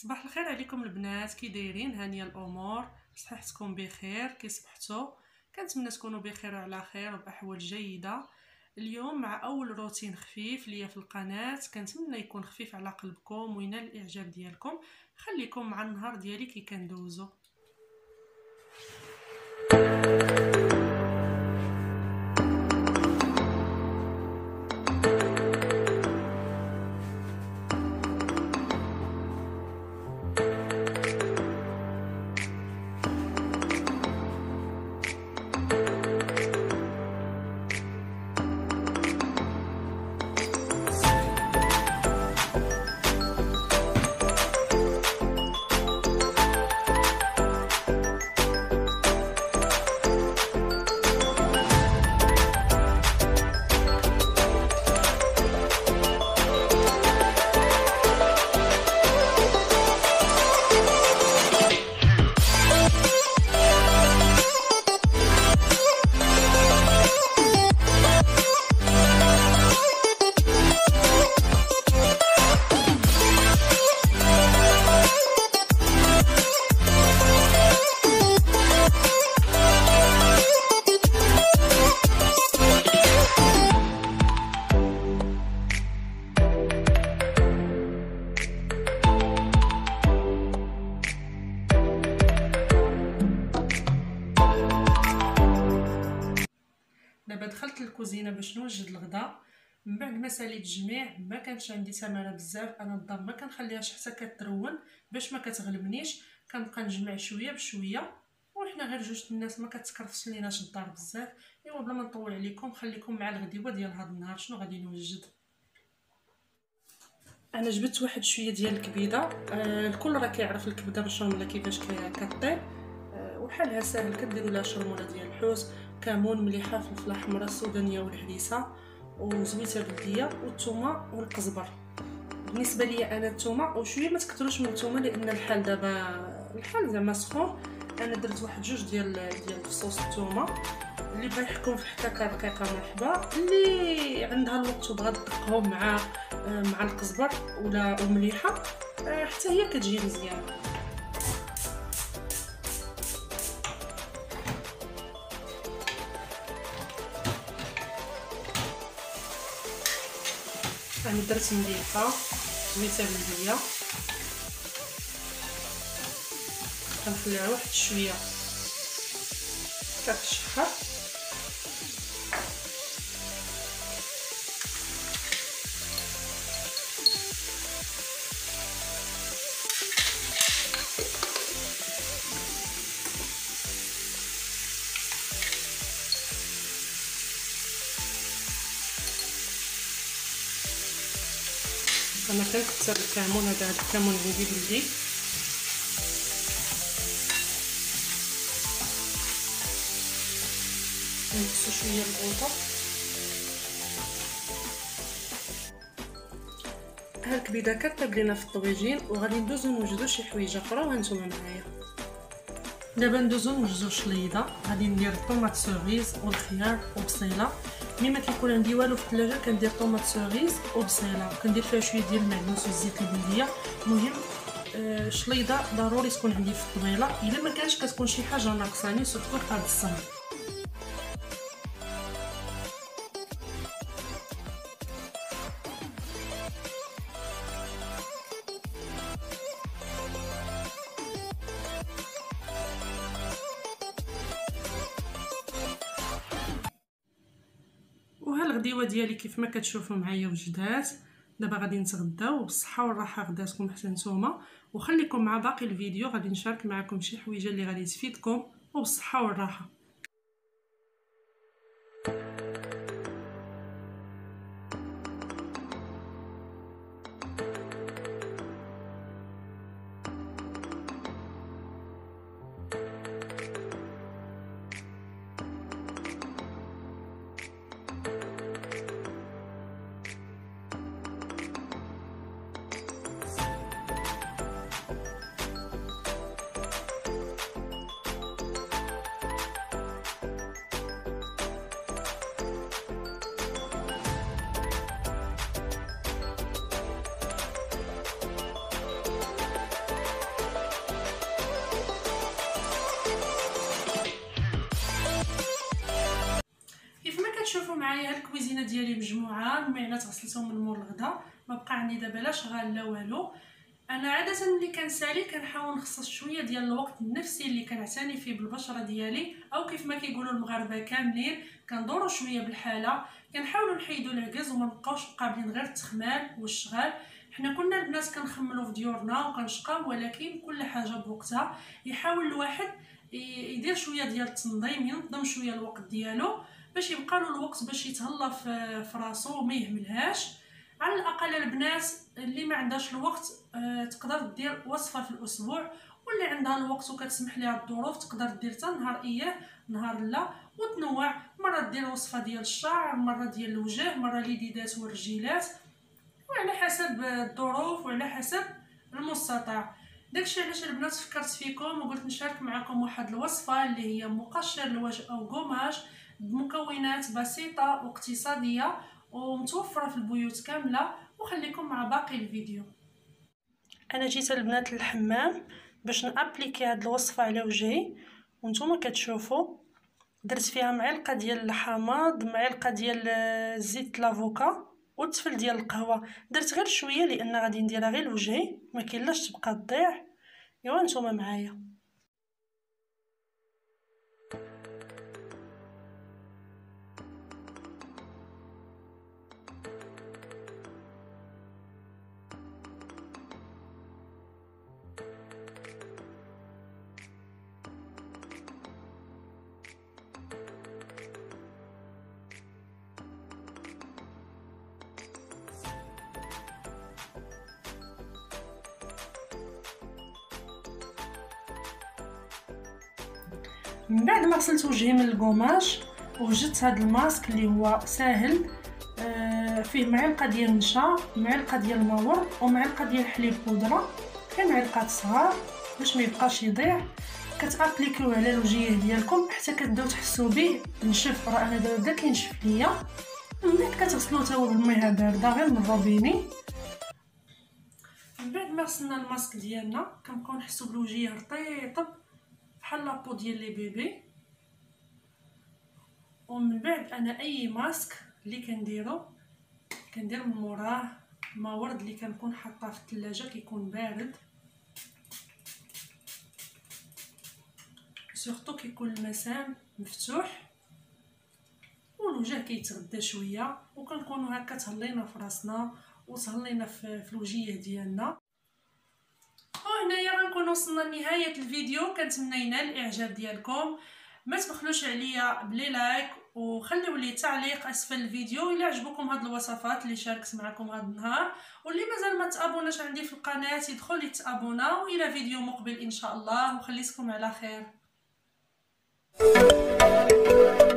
صباح الخير عليكم البنات، كي دايرين؟ هانيه الامور، صحتكم بخير؟ كي صبحتوا؟ كنتمنى تكونوا بخير وعلى خير وباحوال جيده. اليوم مع اول روتين خفيف ليا في القناه، كنتمنى يكون خفيف على قلبكم وينال الاعجاب ديالكم. خليكم مع النهار ديالي كي كندوزو. دابا دخلت للكوزينه باش نوجد الغداء. من بعد ما ساليت الجميع ما كانش عندي تماره بزاف، انا الدار ما كنخليهاش حتى كترون باش ما كتغلبنيش، كنبقى نجمع شويه بشويه، وحنا غير جوج الناس ما كتكرفش ليناش الدار بزاف. ايوا بلا ما نطول عليكم خليكم مع الغديوه ديال هذا النهار. شنو غادي نوجد؟ انا جبت واحد شويه ديال الكبيده. الكل راه كيعرف الكبده بالشرمله كيفاش كطيب، وحالها ساهل. كديروا لها شرموله ديال الحوت، كمون، مليحه، فلفله حمراء السودانيه والهريسه وزويته بلديه والثومه والقزبر. بالنسبه لي انا الثومه وشويه ما تكثروش من الثومه لان الحال دابا الحال زعما سخون. انا درت واحد جوج ديال فصوص الثومه. اللي بغى يحكم في حكاكه رقيقه مرحبا، اللي عندها الوقت وبغات تدقهم مع القزبر ولا ومليحه حتى هي كتجي مزيانه. انا درت مليحه زويته بلديه، كنخليها واحد شويه كتشحر. انا كنكثر الكمون، هذا الكمون عندي بلدي. نقصو شويه البوطه. ها الكبيده كطيب لينا في الطويجين، وغادي ندوزو نوجدو شي حويجه اخرى وهانتوما معايا. دابا ندوزو نوجدو شليضه. غادي ندير طوماط سوريز والخيار وبصيله. ملي ما كيكون عندي والو في الثلاجه كندير طوماط سوريز وبصيله، كندير فيها شويه ديال المعدنوس والزيت البلديه. المهم شليضه ضروري تكون عندي في الطبيله، الا ما كانش كتكون شي حاجه ناقصاني سورتو في هذا الصنف. وها الغديوه ديالي كيف ما كتشوفوا معايا وجدات. دابا غادي نتغداو بالصحه والراحه غداتكم حتى نتوما، وخليكم مع باقي الفيديو غادي نشارك معكم شي حويجه اللي غادي تفيدكم وبالصحه والراحه. تشوفوا معايا الكويزينه ديالي مجموعه، المعينات غسلتهم من مور الغدا، ما بقى عندي دابا لا شغال لا والو. انا عاده ملي كنسالي كنحاول نخصص شويه ديال الوقت النفسي اللي كنعتني فيه بالبشره ديالي، او كيف ما كيقولوا المغاربه كاملين كندوروا شويه بالحاله، كنحاولوا نحيدوا العجز وما نبقاوش قابلين غير التخمال والشغال. حنا كنا البنات كنخملوا في ديورنا وكنشقاو، ولكن كل حاجه بوقتها. يحاول الواحد يدير شويه ديال التنظيم، ينظم شويه الوقت ديالو باش يبقى له الوقت باش يتهلا في راسو وما يهملهاش. على الاقل البنات اللي ما عندهاش الوقت تقدر دير وصفه في الاسبوع، واللي عندها الوقت وكتسمح ليها الظروف تقدر دير حتى نهار اياه نهار لا، وتنوع. مره دير وصفه ديال الشعر، مره ديال الوجه، مره اليديدات والرجيلات، وعلى حسب الظروف وعلى حسب المستطاع. داكشي علاش البنات فكرت فيكم وقلت نشارك معكم واحد الوصفه اللي هي مقشر الوجه او قماش بمكونات بسيطه واقتصاديه ومتوفره في البيوت كامله. وخليكم مع باقي الفيديو. انا جيت البنات للحمام باش نابليكي هاد الوصفه على وجهي، وانتم كتشوفوا درت فيها معلقه ديال الحامض، معلقه ديال زيت لافوكا والتفل ديال القهوه. درت غير شويه لان غادي نديرها غير لوجهي، ما كاينلاش تبقى تضيع. ايوا نتوما معايا. من بعد ما غسلت وجهي من القماش وجدت هذا الماسك اللي هو ساهل، فيه معلقه ديال النشا، معلقه ديال الماور، ومعلقه ديال حليب بودره، غير معلقات صغار باش ما يبقاش يضيع. كتابليكيوه على الوجيه ديالكم حتى كتبداو تحسوا به نشف. راه انا دابا بدا كينشف ليا. من بعد كتغسلوه تا هو بالميه بارده غير من الروبيني. من بعد ما غسلنا الماسك ديالنا كنبقاو نحسوا بالوجيه رطيطب بحال لابو ديال لي بيبي. ومن بعد انا اي ماسك اللي كندير من موراه ما ورد اللي كنكون حاطاه في الثلاجه كيكون بارد، سورتو كيكون المسام مفتوح والوجه كيتغدى شويه، وكنكونوا هكا تهلينا في راسنا وتهلينا في الوجيه ديالنا. وهنايا غنكون وصلنا لنهايه الفيديو. كنتمنى ينال الاعجاب ديالكم. ما تبخلوش عليا بلي لايك وخليو لي تعليق اسفل الفيديو الا عجبكم هاد الوصفات اللي شاركت معكم هاد النهار. واللي مازال ما تابوناش عندي في القناه يدخل يتابونا. والى فيديو مقبل ان شاء الله، وخليكم على خير.